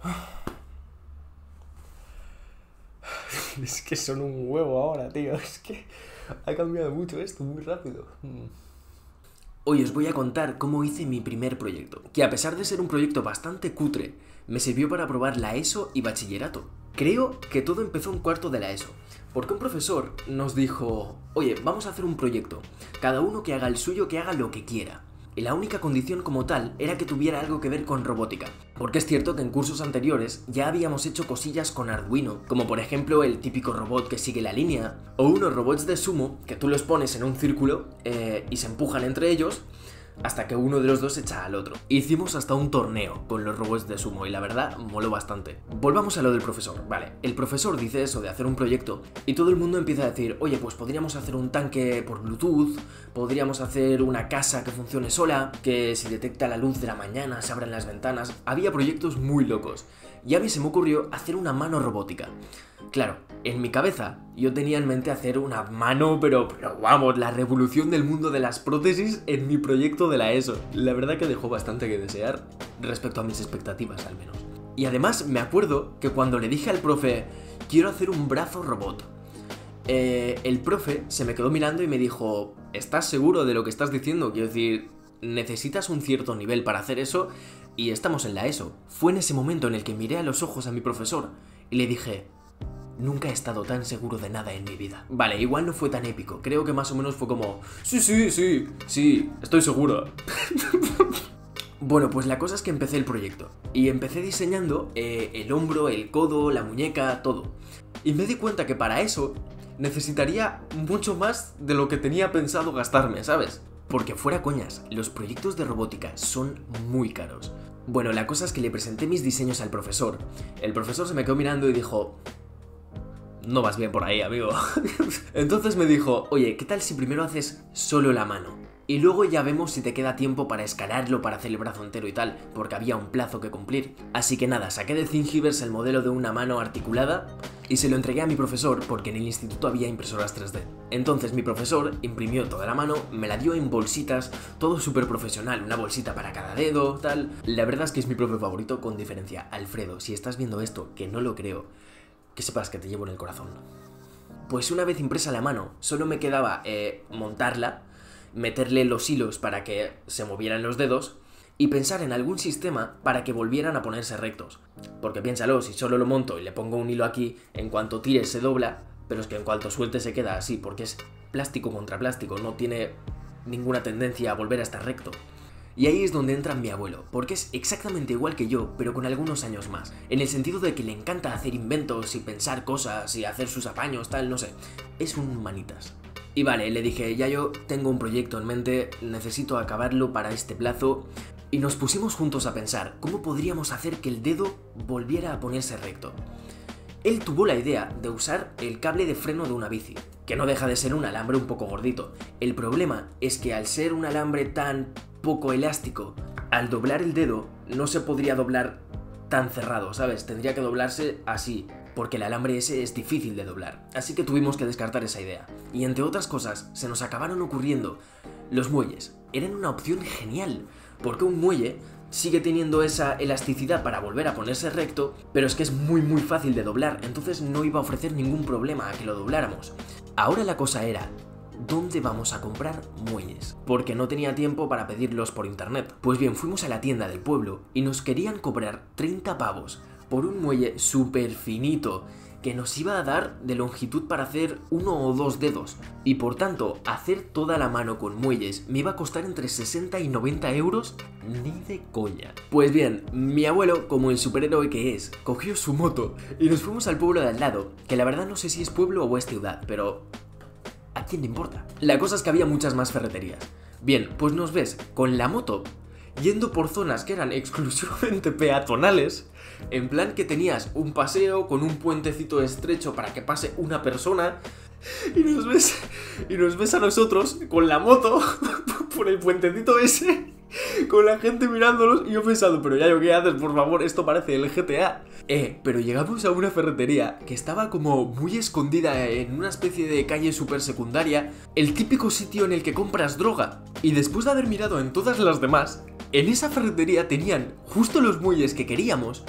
Es que son un huevo ahora, tío. Es que ha cambiado mucho esto, muy rápido. Hoy os voy a contar cómo hice mi primer proyecto, que a pesar de ser un proyecto bastante cutre, me sirvió para probar la ESO y bachillerato. Creo que todo empezó en cuarto de la ESO, porque un profesor nos dijo: oye, vamos a hacer un proyecto, cada uno que haga el suyo, que haga lo que quiera. Y la única condición como tal era que tuviera algo que ver con robótica, porque es cierto que en cursos anteriores ya habíamos hecho cosillas con Arduino, como por ejemplo el típico robot que sigue la línea, o unos robots de sumo que tú los pones en un círculo y se empujan entre ellos hasta que uno de los dos echa al otro. Hicimos hasta un torneo con los robots de sumo y la verdad moló bastante. Volvamos a lo del profesor, vale. El profesor dice eso de hacer un proyecto y todo el mundo empieza a decir: oye, pues podríamos hacer un tanque por Bluetooth, podríamos hacer una casa que funcione sola, que si detecta la luz de la mañana se abran las ventanas. Había proyectos muy locos y a mí se me ocurrió hacer una mano robótica. Claro, en mi cabeza yo tenía en mente hacer una mano, pero vamos, la revolución del mundo de las prótesis en mi proyecto de la ESO. La verdad que dejó bastante que desear, respecto a mis expectativas al menos. Y además me acuerdo que cuando le dije al profe: quiero hacer un brazo robot, el profe se me quedó mirando y me dijo: ¿estás seguro de lo que estás diciendo? Quiero decir, necesitas un cierto nivel para hacer eso y estamos en la ESO. Fue en ese momento en el que miré a los ojos a mi profesor y le dije: nunca he estado tan seguro de nada en mi vida. Vale, igual no fue tan épico. Creo que más o menos fue como: sí, estoy seguro. Bueno, pues la cosa es que empecé el proyecto. Y empecé diseñando el hombro, el codo, la muñeca, todo. Y me di cuenta que para eso necesitaría mucho más de lo que tenía pensado gastarme, ¿sabes? Porque fuera coñas, los proyectos de robótica son muy caros. Bueno, la cosa es que le presenté mis diseños al profesor. El profesor se me quedó mirando y dijo: no vas bien por ahí, amigo. Entonces me dijo: oye, ¿qué tal si primero haces solo la mano? Y luego ya vemos si te queda tiempo para escalarlo, para hacer el brazo entero y tal, porque había un plazo que cumplir. Así que nada, saqué de Thingiverse el modelo de una mano articulada y se lo entregué a mi profesor porque en el instituto había impresoras 3D. Entonces mi profesor imprimió toda la mano, me la dio en bolsitas, todo súper profesional, una bolsita para cada dedo, tal. La verdad es que es mi profe favorito con diferencia. Alfredo, si estás viendo esto, que no lo creo, que sepas que te llevo en el corazón. Pues una vez impresa la mano, solo me quedaba montarla, meterle los hilos para que se movieran los dedos y pensar en algún sistema para que volvieran a ponerse rectos. Porque piénsalo, si solo lo monto y le pongo un hilo aquí, en cuanto tire se dobla, pero es que en cuanto suelte se queda así, porque es plástico contra plástico, no tiene ninguna tendencia a volver a estar recto. Y ahí es donde entra mi abuelo, porque es exactamente igual que yo, pero con algunos años más. En el sentido de que le encanta hacer inventos y pensar cosas y hacer sus apaños, tal, no sé. Es un manitas. Y vale, le dije: ya yo tengo un proyecto en mente, necesito acabarlo para este plazo. Y nos pusimos juntos a pensar cómo podríamos hacer que el dedo volviera a ponerse recto. Él tuvo la idea de usar el cable de freno de una bici, que no deja de ser un alambre un poco gordito. El problema es que al ser un alambre tan poco elástico, al doblar el dedo no se podría doblar tan cerrado, ¿sabes? Tendría que doblarse así, porque el alambre ese es difícil de doblar. Así que tuvimos que descartar esa idea. Y entre otras cosas, se nos acabaron ocurriendo los muelles. Eran una opción genial, porque un muelle sigue teniendo esa elasticidad para volver a ponerse recto, pero es que es muy fácil de doblar, entonces no iba a ofrecer ningún problema a que lo dobláramos. Ahora la cosa era: ¿dónde vamos a comprar muelles? Porque no tenía tiempo para pedirlos por internet. Pues bien, fuimos a la tienda del pueblo y nos querían cobrar 30 pavos por un muelle súper finito que nos iba a dar de longitud para hacer 1 o 2 dedos. Y por tanto, hacer toda la mano con muelles me iba a costar entre 60 y 90 euros, ni de coña. Pues bien, mi abuelo, como el superhéroe que es, cogió su moto y nos fuimos al pueblo de al lado, que la verdad no sé si es pueblo o es ciudad, pero ¿a quién le importa? La cosa es que había muchas más ferreterías. Bien, pues nos ves con la moto yendo por zonas que eran exclusivamente peatonales, en plan que tenías un paseo con un puentecito estrecho para que pase una persona, y nos ves a nosotros con la moto por el puentecito ese, con la gente mirándonos, y yo pensando: pero ya, ¿qué haces? Por favor, esto parece el GTA. Pero llegamos a una ferretería que estaba como muy escondida en una especie de calle súper secundaria, el típico sitio en el que compras droga. Y después de haber mirado en todas las demás, en esa ferretería tenían justo los muelles que queríamos,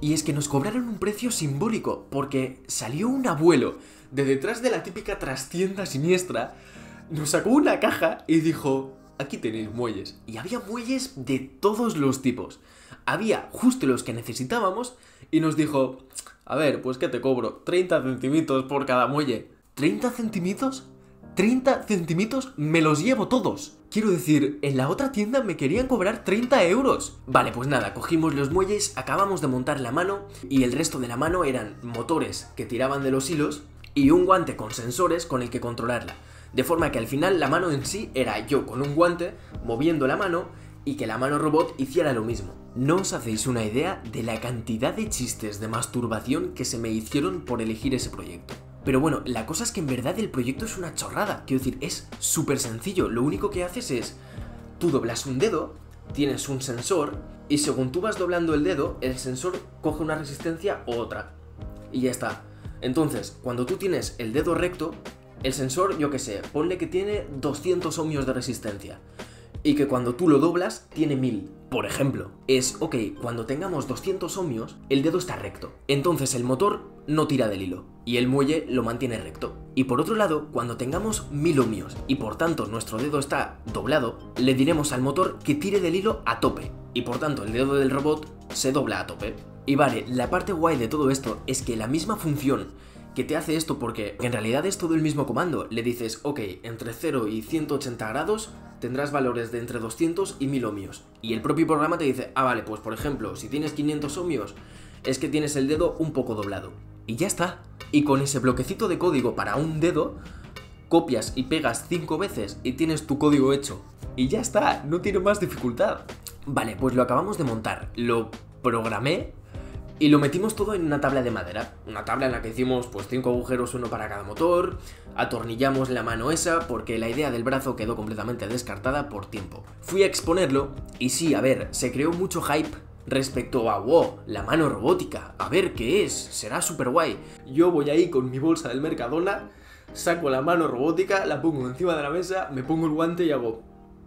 Y es que nos cobraron un precio simbólico, porque salió un abuelo de detrás de la típica trastienda siniestra, nos sacó una caja y dijo: aquí tenéis muelles. Y había muelles de todos los tipos. Había justo los que necesitábamos y nos dijo: a ver, pues ¿qué te cobro? 30 centimitos por cada muelle. ¿30 centimitos? 30 centimitos me los llevo todos. Quiero decir, en la otra tienda me querían cobrar 30 euros. Vale, pues nada, cogimos los muelles, acabamos de montar la mano y el resto de la mano eran motores que tiraban de los hilos y un guante con sensores con el que controlarla. De forma que al final la mano en sí era yo con un guante moviendo la mano y que la mano robot hiciera lo mismo. No os hacéis una idea de la cantidad de chistes de masturbación que se me hicieron por elegir ese proyecto. Pero bueno, la cosa es que en verdad el proyecto es una chorrada. Quiero decir, es súper sencillo. Lo único que haces es, tú doblas un dedo, tienes un sensor, y según tú vas doblando el dedo, el sensor coge una resistencia u otra. Y ya está. Entonces, cuando tú tienes el dedo recto, el sensor, yo qué sé, ponle que tiene 200 ohmios de resistencia. Y que cuando tú lo doblas, tiene 1000. Por ejemplo, es, ok, cuando tengamos 200 ohmios, el dedo está recto. Entonces el motor no tira del hilo y el muelle lo mantiene recto. Y por otro lado, cuando tengamos 1000 ohmios y por tanto nuestro dedo está doblado, le diremos al motor que tire del hilo a tope. Y por tanto el dedo del robot se dobla a tope. Y vale, la parte guay de todo esto es que la misma función que te hace esto, porque en realidad es todo el mismo comando, le dices, ok, entre 0 y 180 grados tendrás valores de entre 200 y 1000 ohmios. Y el propio programa te dice, ah vale, pues por ejemplo, si tienes 500 ohmios, es que tienes el dedo un poco doblado. Y ya está. Y con ese bloquecito de código para un dedo, copias y pegas 5 veces y tienes tu código hecho. Y ya está, no tiene más dificultad. Vale, pues lo acabamos de montar, lo programé y lo metimos todo en una tabla de madera. Una tabla en la que hicimos pues 5 agujeros, uno para cada motor. Atornillamos la mano esa porque la idea del brazo quedó completamente descartada por tiempo. Fui a exponerlo y sí, a ver, se creó mucho hype respecto a, wow, la mano robótica, a ver qué es, será súper guay. Yo voy ahí con mi bolsa del Mercadona, saco la mano robótica, la pongo encima de la mesa, me pongo el guante y hago...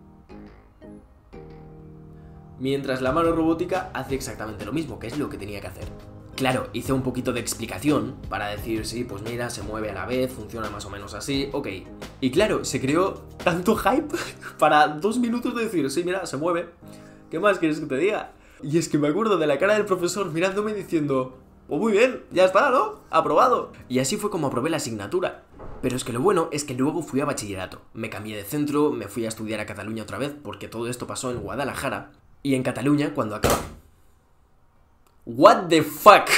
Mientras la mano robótica hace exactamente lo mismo, que es lo que tenía que hacer. Claro, hice un poquito de explicación para decir, sí, pues mira, se mueve a la vez, funciona más o menos así, ok. Y claro, se creó tanto hype para 2 minutos de decir, sí, mira, se mueve. ¿Qué más quieres que te diga? Y es que me acuerdo de la cara del profesor mirándome diciendo, pues muy bien, ya está, ¿no? Aprobado. Y así fue como aprobé la asignatura. Pero es que lo bueno es que luego fui a bachillerato. Me cambié de centro, me fui a estudiar a Cataluña otra vez, porque todo esto pasó en Guadalajara. Y en Cataluña, cuando acaba... What the fuck?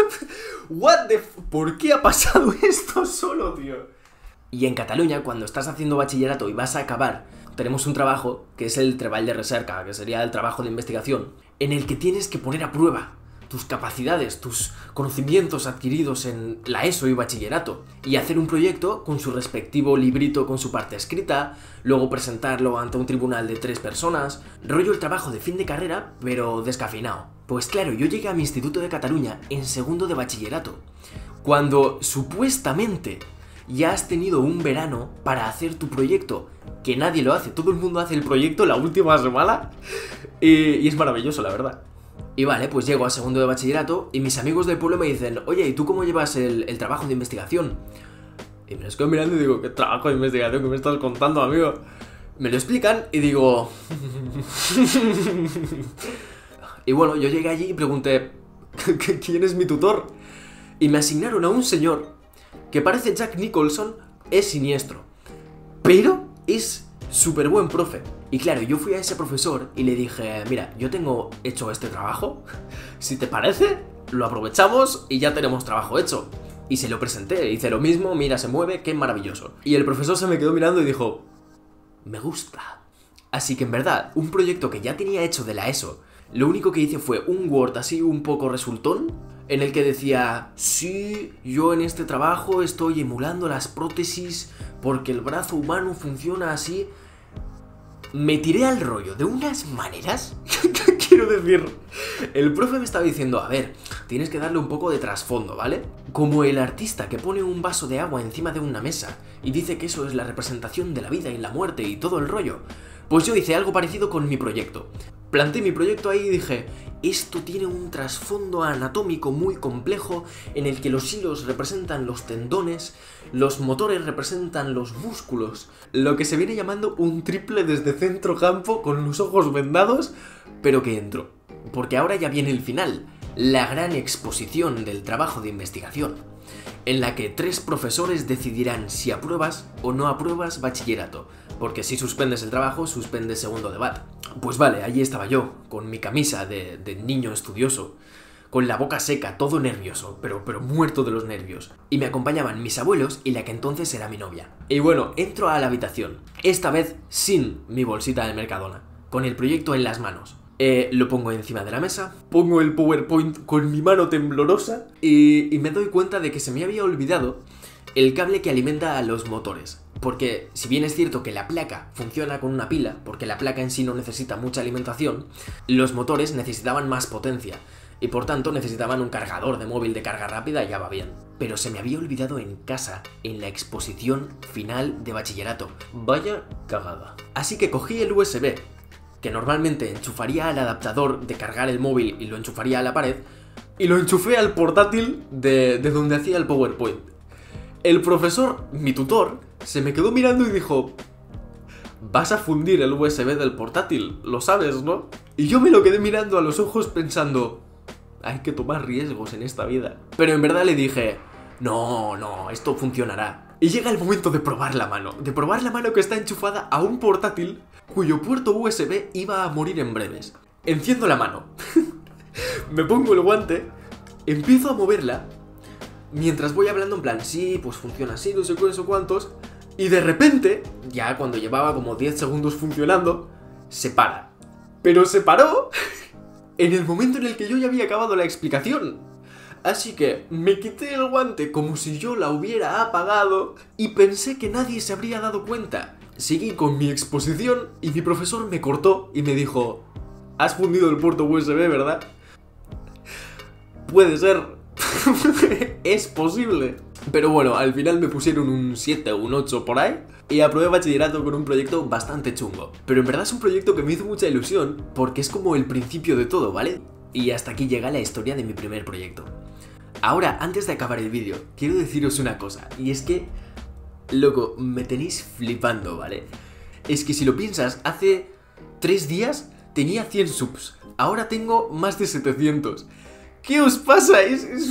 ¿Por qué ha pasado esto solo, tío? Y en Cataluña, cuando estás haciendo bachillerato y vas a acabar, tenemos un trabajo que es el treball de recerca, que sería el trabajo de investigación, en el que tienes que poner a prueba tus capacidades, tus conocimientos adquiridos en la ESO y bachillerato, y hacer un proyecto con su respectivo librito con su parte escrita, luego presentarlo ante un tribunal de 3 personas, rollo el trabajo de fin de carrera, pero descafeinado. Pues claro, yo llegué a mi instituto de Cataluña en segundo de bachillerato, cuando supuestamente ya has tenido un verano para hacer tu proyecto, que nadie lo hace, todo el mundo hace el proyecto la última semana, y es maravilloso, la verdad. Y vale, pues llego a segundo de bachillerato y mis amigos del pueblo me dicen, oye, ¿y tú cómo llevas el trabajo de investigación? Y me lo estoy mirando y digo, ¿qué trabajo de investigación que me estás contando, amigo? Me lo explican y digo... Y bueno, yo llegué allí y pregunté, ¿quién es mi tutor? Y me asignaron a un señor que parece Jack Nicholson, es siniestro, pero es súper buen profe. Y claro, yo fui a ese profesor y le dije, mira, yo tengo hecho este trabajo, si te parece, lo aprovechamos y ya tenemos trabajo hecho. Y se lo presenté, hice lo mismo, mira, se mueve, qué maravilloso. Y el profesor se me quedó mirando y dijo, me gusta. Así que en verdad, un proyecto que ya tenía hecho de la ESO, lo único que hice fue un Word así un poco resultón, en el que decía, sí, yo en este trabajo estoy emulando las prótesis porque el brazo humano funciona así. Me tiré al rollo de unas maneras, quiero decir, el profe me estaba diciendo, a ver, tienes que darle un poco de trasfondo, ¿vale? Como el artista que pone un vaso de agua encima de una mesa y dice que eso es la representación de la vida y la muerte y todo el rollo. Pues yo hice algo parecido con mi proyecto. Planté mi proyecto ahí y dije, esto tiene un trasfondo anatómico muy complejo en el que los hilos representan los tendones, los motores representan los músculos, lo que se viene llamando un triple desde centro campo con los ojos vendados, pero que entró. Porque ahora ya viene el final, la gran exposición del trabajo de investigación, en la que 3 profesores decidirán si apruebas o no apruebas bachillerato, porque si suspendes el trabajo, suspendes segundo debate. Pues vale, allí estaba yo, con mi camisa de niño estudioso, con la boca seca, todo nervioso, pero muerto de los nervios. Y me acompañaban mis abuelos y la que entonces era mi novia. Y bueno, entro a la habitación, esta vez sin mi bolsita de Mercadona, con el proyecto en las manos. Lo pongo encima de la mesa, pongo el PowerPoint con mi mano temblorosa y me doy cuenta de que se me había olvidado el cable que alimenta a los motores. Porque si bien es cierto que la placa funciona con una pila, porque la placa en sí no necesita mucha alimentación, los motores necesitaban más potencia y por tanto necesitaban un cargador de móvil de carga rápida y ya va bien. Pero se me había olvidado en casa, en la exposición final de bachillerato. Vaya cagada. Así que cogí el USB, que normalmente enchufaría al adaptador de cargar el móvil y lo enchufaría a la pared, y lo enchufé al portátil de donde hacía el PowerPoint. El profesor, mi tutor, se me quedó mirando y dijo, vas a fundir el USB del portátil, lo sabes, ¿no? Y yo me lo quedé mirando a los ojos pensando, hay que tomar riesgos en esta vida. Pero en verdad le dije, no, esto funcionará. Y llega el momento de probar la mano que está enchufada a un portátil cuyo puerto USB iba a morir en breves. Enciendo la mano, me pongo el guante, empiezo a moverla, mientras voy hablando en plan, sí, pues funciona así, no sé cuántos, y de repente, ya cuando llevaba como 10 segundos funcionando, se para. Pero se paró en el momento en el que yo ya había acabado la explicación. Así que me quité el guante como si yo la hubiera apagado y pensé que nadie se habría dado cuenta. Seguí con mi exposición y mi profesor me cortó y me dijo, ¿has fundido el puerto USB, verdad? Puede ser. Es posible. Pero bueno, al final me pusieron un 7 o un 8 por ahí y aprobé bachillerato con un proyecto bastante chungo. Pero en verdad es un proyecto que me hizo mucha ilusión porque es como el principio de todo, ¿vale? Y hasta aquí llega la historia de mi primer proyecto. Ahora, antes de acabar el vídeo, quiero deciros una cosa, y es que, loco, me tenéis flipando, ¿vale? Es que si lo piensas, hace 3 días tenía 100 subs, ahora tengo más de 700. ¿Qué os pasa?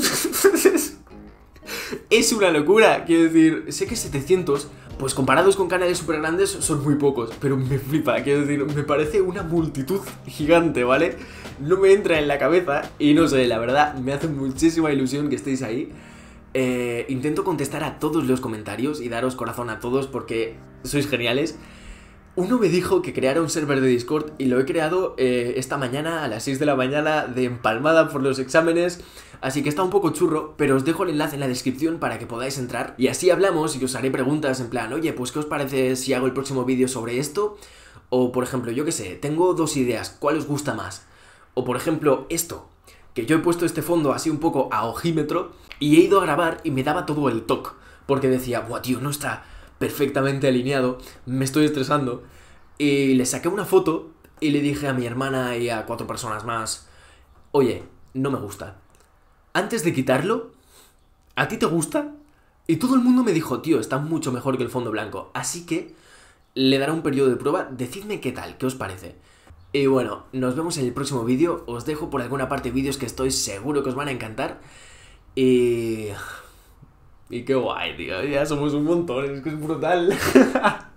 Es una locura, quiero decir, sé que 700, pues comparados con canales súper grandes son muy pocos, pero me flipa, quiero decir, me parece una multitud gigante, ¿vale? No me entra en la cabeza y no sé, la verdad, me hace muchísima ilusión que estéis ahí. Intento contestar a todos los comentarios y daros corazón a todos porque sois geniales. Uno me dijo que creara un server de Discord y lo he creado esta mañana a las 6 de la mañana de empalmada por los exámenes. Así que está un poco churro, pero os dejo el enlace en la descripción para que podáis entrar. Y así hablamos y os haré preguntas en plan, oye, pues ¿qué os parece si hago el próximo vídeo sobre esto? O por ejemplo, yo qué sé, tengo 2 ideas, ¿cuál os gusta más? O por ejemplo, esto, que yo he puesto este fondo así un poco a ojímetro y he ido a grabar y me daba todo el toque. Porque decía, buah tío, no está perfectamente alineado, me estoy estresando. Y le saqué una foto y le dije a mi hermana y a 4 personas más, oye, no me gusta. Antes de quitarlo, ¿a ti te gusta? Y todo el mundo me dijo, tío, está mucho mejor que el fondo blanco. Así que le daré un periodo de prueba, decidme qué tal, qué os parece. Y bueno, nos vemos en el próximo vídeo. Os dejo por alguna parte vídeos que estoy seguro que os van a encantar. Y qué guay, tío, ya somos un montón, es que es brutal.